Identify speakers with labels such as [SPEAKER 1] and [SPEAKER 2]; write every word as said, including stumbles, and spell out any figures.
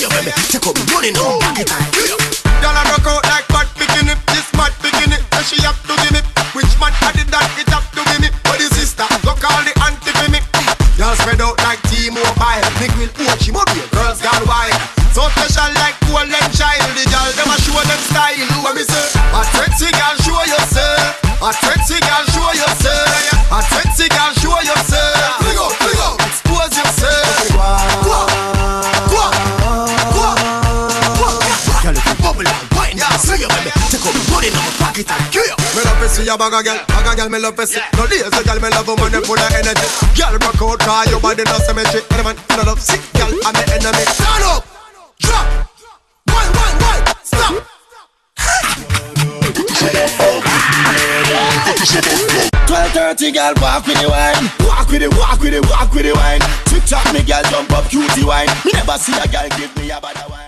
[SPEAKER 1] you when me take up money now pocket and kill you.
[SPEAKER 2] Girl I rock out like fat bikini, this mad bikini, and she have to give me. Which man had it that it have to give me? But the sister go call the auntie for me. Y'all spread out like T-Mobile. Nick will watch him up here, girls gone wild. So special like cool and child. The girl them a show them style. What me say? A sexy girl show yourself. A sexy girl show yourself. A sexy girl show yourself. Click out, click out, expose yourself. Go, go, go, go. Girl if you bubble and wine, yeah, see you when me take up money in my pocket and kill you. Me love to see a bag of girl, bag of girl me love to see. No lazy girl me love woman full of energy. Girl rock out, cause your body no symmetry. Any man no love sick girl and the enemy. Stand up, drop, one, one, one, stop.
[SPEAKER 3] twelve thirty girl walk with the wine. Walk with it, walk with it, walk with the wine. Tick tock me girl jump up cutie wine. Me never see a girl give me a bad wine.